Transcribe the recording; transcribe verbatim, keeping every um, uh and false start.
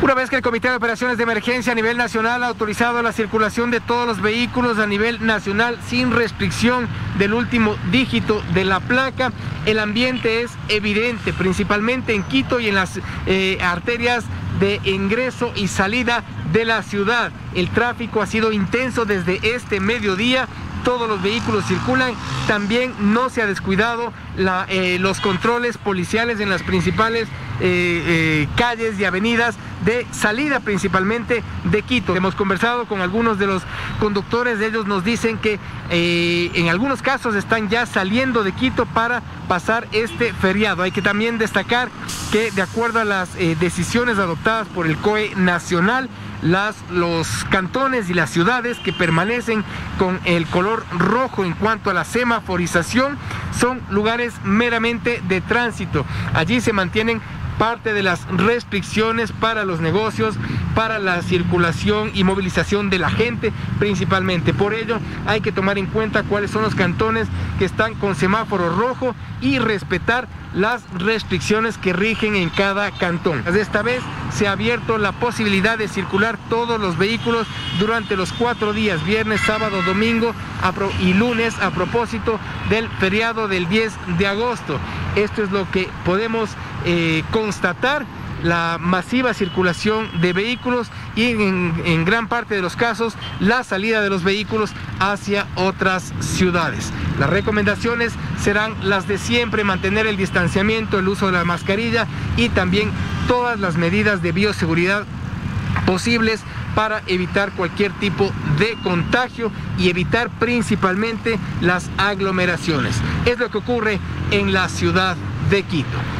Una vez que el Comité de Operaciones de Emergencia a nivel nacional ha autorizado la circulación de todos los vehículos a nivel nacional sin restricción del último dígito de la placa, el ambiente es evidente, principalmente en Quito y en las eh, arterias de ingreso y salida de la ciudad. El tráfico ha sido intenso desde este mediodía. Todos los vehículos circulan, también no se ha descuidado la, eh, los controles policiales en las principales eh, eh, calles y avenidas de salida principalmente de Quito. Hemos conversado con algunos de los conductores, ellos nos dicen que eh, en algunos casos están ya saliendo de Quito para pasar este feriado. Hay que también destacar que de acuerdo a las eh, decisiones adoptadas por el C O E nacional, Las, los cantones y las ciudades que permanecen con el color rojo en cuanto a la semaforización son lugares meramente de tránsito. Allí se mantienen parte de las restricciones para los negocios, para la circulación y movilización de la gente principalmente. Por ello hay que tomar en cuenta cuáles son los cantones que están con semáforo rojo y respetar las restricciones que rigen en cada cantón. Esta vez se ha abierto la posibilidad de circular todos los vehículos durante los cuatro días, viernes, sábado, domingo y lunes, a propósito del feriado del diez de agosto. Esto es lo que podemos eh, constatar, la masiva circulación de vehículos y en, en gran parte de los casos la salida de los vehículos hacia otras ciudades. Las recomendaciones serán las de siempre: mantener el distanciamiento, el uso de la mascarilla y también todas las medidas de bioseguridad posibles para evitar cualquier tipo de contagio y evitar principalmente las aglomeraciones. Es lo que ocurre en la ciudad de Quito.